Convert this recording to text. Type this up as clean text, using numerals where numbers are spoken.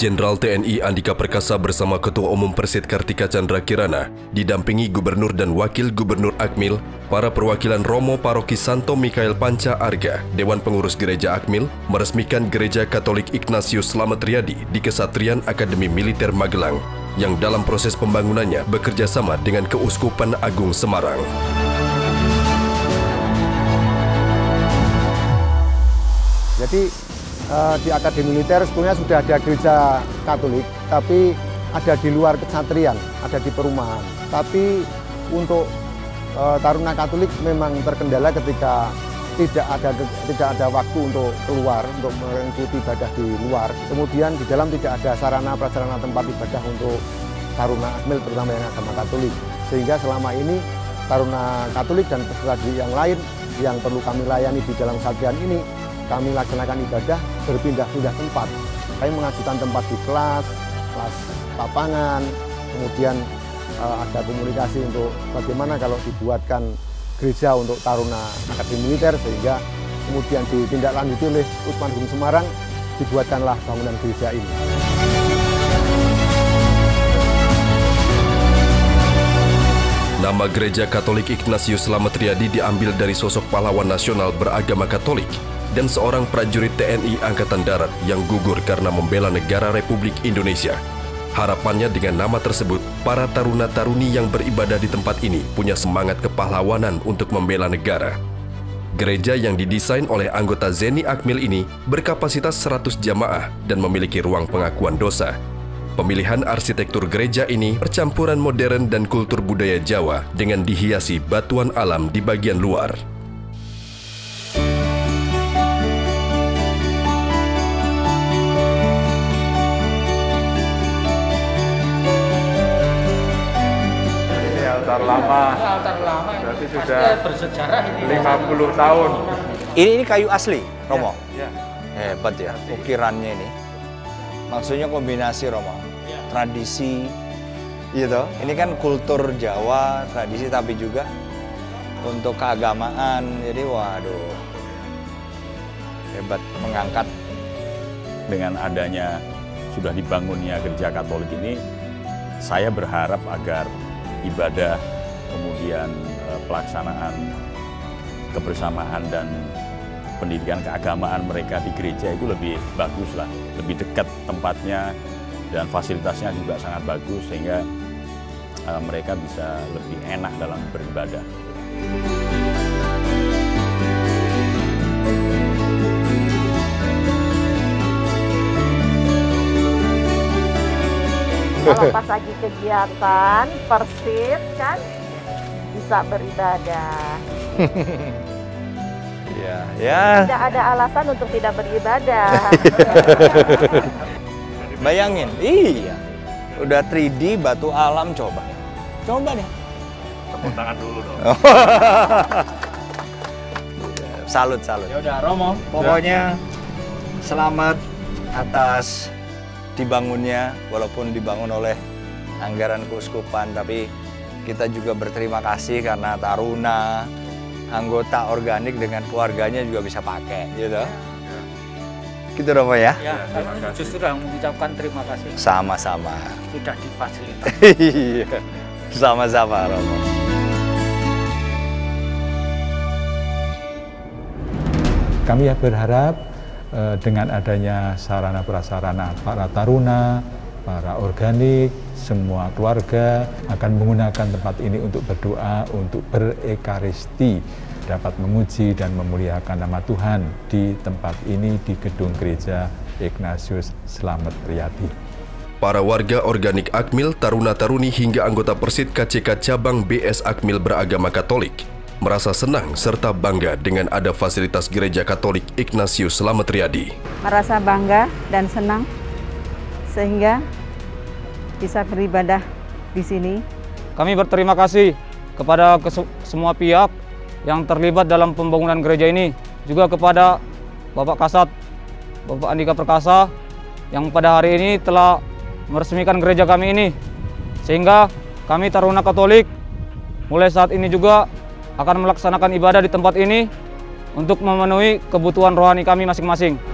Jenderal TNI Andika Perkasa bersama Ketua Umum Persid Kartika Chandra Kirana didampingi Gubernur dan Wakil Gubernur Akmil, para perwakilan Romo Paroki Santo Mikael Panca Arga, Dewan Pengurus Gereja Akmil, meresmikan Gereja Katolik Ignatius Slamet Riyadi di Kesatrian Akademi Militer Magelang, yang dalam proses pembangunannya bekerja sama dengan Keuskupan Agung Semarang. Jadi di Akademi Militer sebetulnya sudah ada gereja Katolik, tapi ada di luar kesatrian, ada di perumahan. Tapi untuk Taruna Katolik memang terkendala ketika tidak ada waktu untuk keluar, untuk mengikuti ibadah di luar. Kemudian di dalam tidak ada sarana prasarana tempat ibadah untuk Taruna Akmil, terutama yang agama Katolik. Sehingga selama ini Taruna Katolik dan peserta didik yang lain yang perlu kami layani di dalam kesatrian ini, kami laksanakan ibadah berpindah-pindah tempat. Kami mengajukan tempat di kelas lapangan, kemudian ada komunikasi untuk bagaimana kalau dibuatkan gereja untuk Taruna Akademi Militer, sehingga kemudian ditindaklanjuti oleh Uskupan Agung Semarang, dibuatkanlah bangunan gereja ini. Nama Gereja Katolik Ignatius Slamet Riyadi diambil dari sosok pahlawan nasional beragama Katolik dan seorang prajurit TNI Angkatan Darat yang gugur karena membela negara Republik Indonesia. Harapannya dengan nama tersebut, para taruna-taruni yang beribadah di tempat ini punya semangat kepahlawanan untuk membela negara. Gereja yang didesain oleh anggota Zeni Akmil ini berkapasitas 100 jamaah dan memiliki ruang pengakuan dosa. Pemilihan arsitektur gereja ini percampuran modern dan kultur budaya Jawa dengan dihiasi batuan alam di bagian luar. Altar lama, berarti sudah bersejarah ini 50 tahun. Ini kayu asli, Romo? Ya. Hebat ya, ukirannya ini. Maksudnya kombinasi, Romo. Ya. Tradisi, gitu. Ini kan kultur Jawa, tradisi, tapi juga untuk keagamaan. Jadi, waduh, hebat, mengangkat. Dengan adanya sudah dibangunnya gereja Katolik ini, saya berharap agar ibadah, kemudian pelaksanaan kebersamaan dan pendidikan keagamaan mereka di gereja itu lebih bagus lah, lebih dekat tempatnya dan fasilitasnya juga sangat bagus sehingga mereka bisa lebih enak dalam beribadah. Kalau pas lagi kegiatan Persid kan bisa beribadah. Ya. Tidak ada alasan untuk tidak beribadah. Bayangin, iya. Udah 3D batu alam, coba deh. Tepuk tangan dulu dong. Salut. Ya udah, Romo, pokoknya selamat atas dibangunnya, walaupun dibangun oleh anggaran keuskupan, tapi kita juga berterima kasih karena taruna, anggota organik dengan keluarganya juga bisa pakai, gitu. Gitu, Romo ya? Ya, justru yang mengucapkan terima kasih. Sama-sama. Sudah difasilitasi. Iya, sama-sama, Romo. Kami berharap dengan adanya sarana prasarana para taruna, para organik, semua keluarga akan menggunakan tempat ini untuk berdoa, untuk berekaristi, dapat memuji dan memuliakan nama Tuhan di tempat ini di gedung Gereja Ignatius Slamet Riyadi. Para warga organik Akmil, taruna-taruni hingga anggota Persid KCK Cabang BS Akmil beragama Katolik merasa senang serta bangga dengan ada fasilitas Gereja Katolik Ignatius Slamet Riyadi. Merasa bangga dan senang sehingga bisa beribadah di sini. Kami berterima kasih kepada semua pihak yang terlibat dalam pembangunan gereja ini, juga kepada Bapak Kasat, Bapak Andika Perkasa, yang pada hari ini telah meresmikan gereja kami ini, sehingga kami Taruna Katolik mulai saat ini juga akan melaksanakan ibadah di tempat ini untuk memenuhi kebutuhan rohani kami masing-masing.